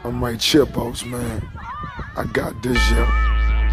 I'm right here, boss man. I got this, yeah.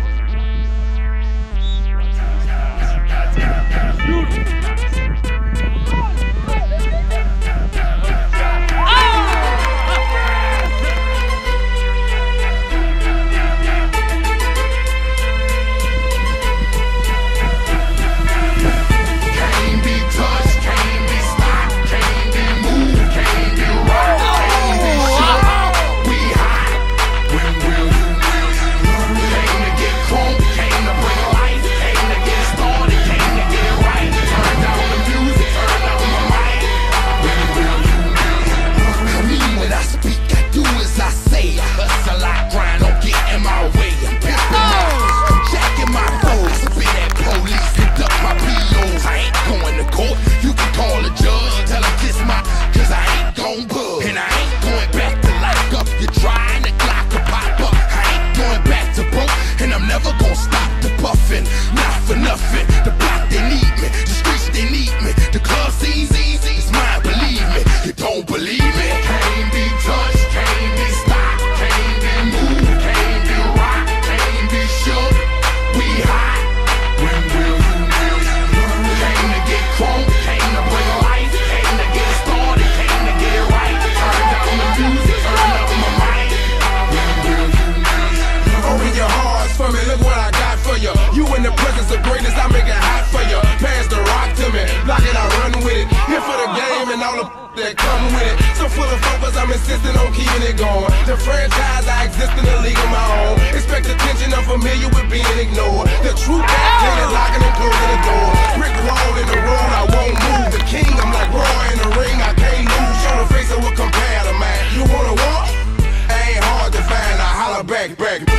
That come with it. So full of focus, I'm insisting on keeping it going. The franchise, I exist in a league of my own. Expect attention, I'm familiar with being ignored. The true back, locking and closing the door. Brick wall in the road, I won't move. The king, I'm like Roy in the ring, I can't lose. Show the face of what compare to mine. You wanna walk? Ain't hard to find, I holler back.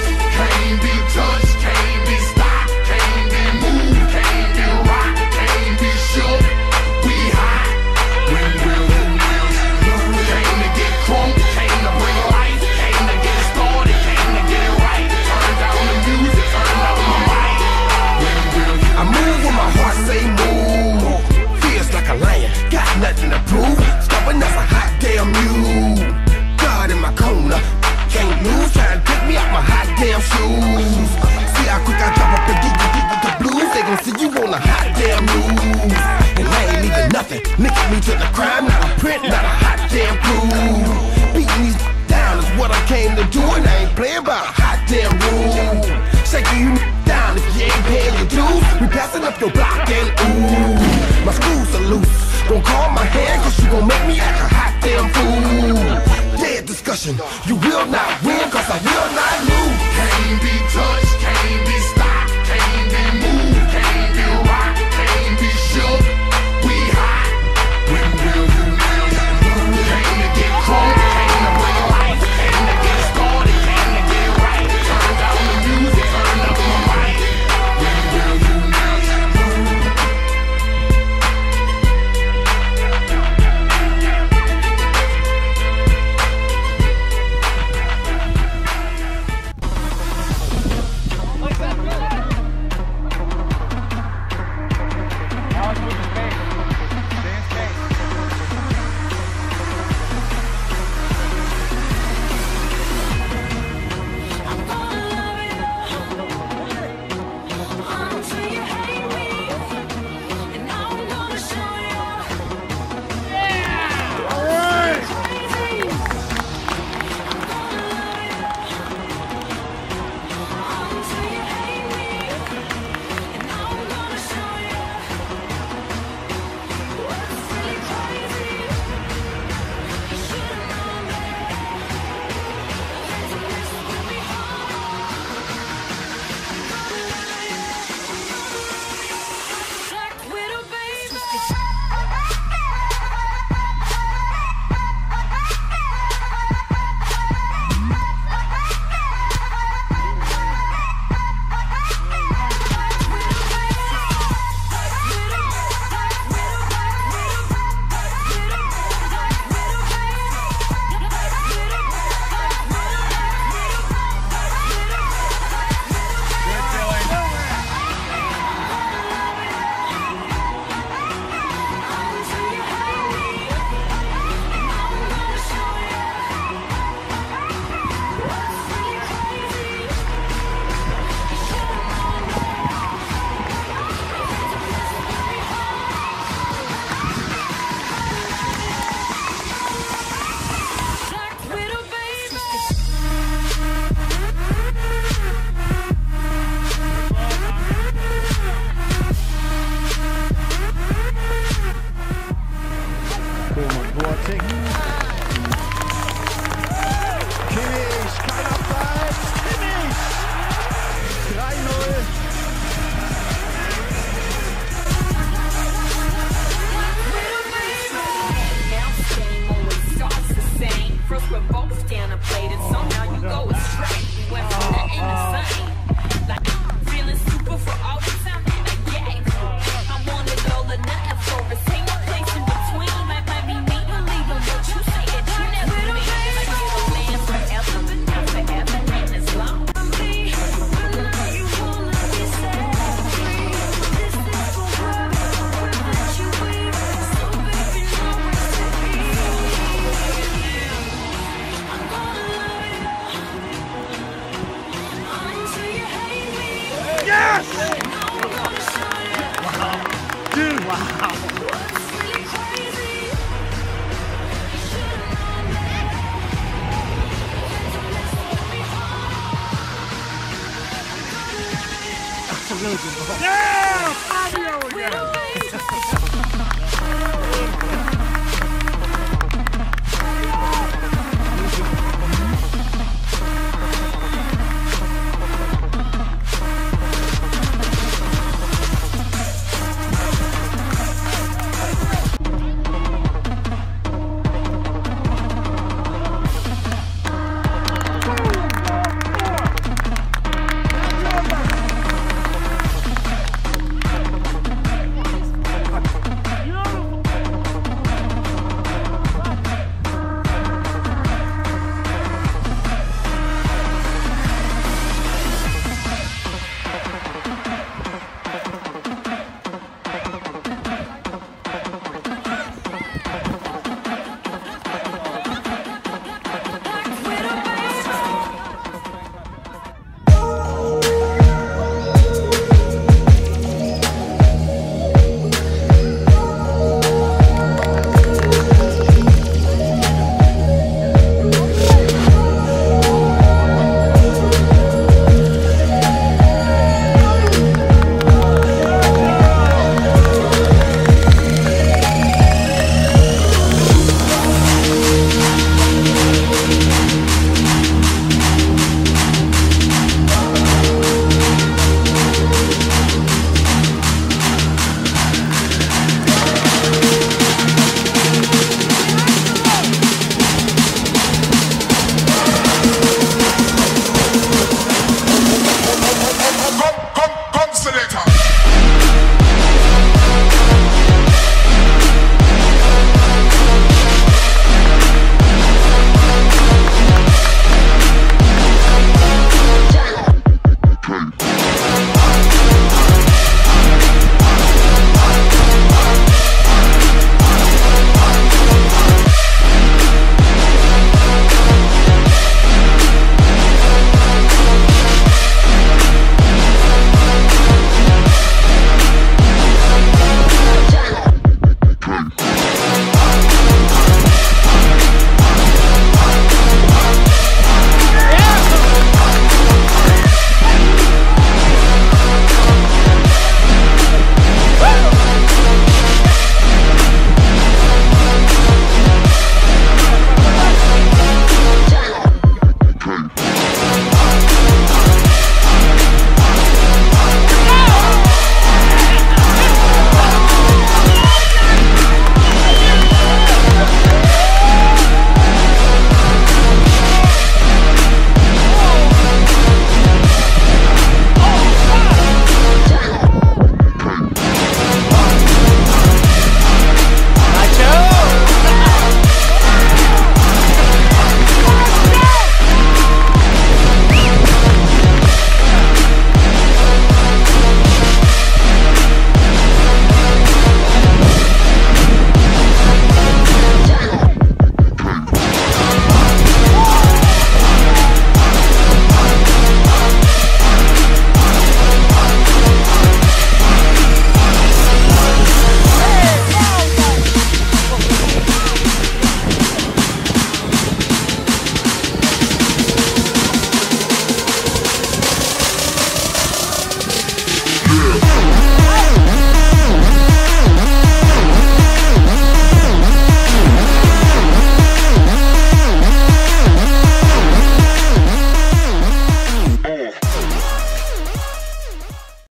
Can't be touched, can't be stopped, can't be moved, can't be rocked, can't be shook. We hot. When will came to get crunk, came to bring life, came to get started, came to get it right. Turn down the music, turn up my mic. When will I move when my heart say move. Feels like a lion, got nothing to prove. Stubborn as a hot damn mule. God in my corner, can't lose. Trying to pick me out my hot damn shoes. See how quick I drop up and get with the blues. They gon' see you on a hot damn news. And I ain't leaving nothing, linking me to the crime. Not a print, not a hot damn clue. Beating these down is what I came to do. And I ain't playing by a hot damn rule. Shaking you down if you ain't paying your dues. We passing up your block and ooh. My screws are loose, gon' call my hand, cause you gon' make me act a hot damn fool. Dead discussion, you will not win, cause I will not lose. Can't be touched, can't be stopped, can't be moved, can't be rocked, can't be shook. We hot. When will came to get crunk, came to bring life, came to get started, came to get it right. Turn down the music, turn up my mic. When will Like that. played it, so now you go astray. We went from nothing to something. Like feeling super for all the time that I gave. I wanted all or nothing for us. Ain't no place in between. Might be me believing what you say that you never been. Like you're a man forever, but not forever, and as long. Yes! Wow. Dude, wow. That's a really good ball. Yeah!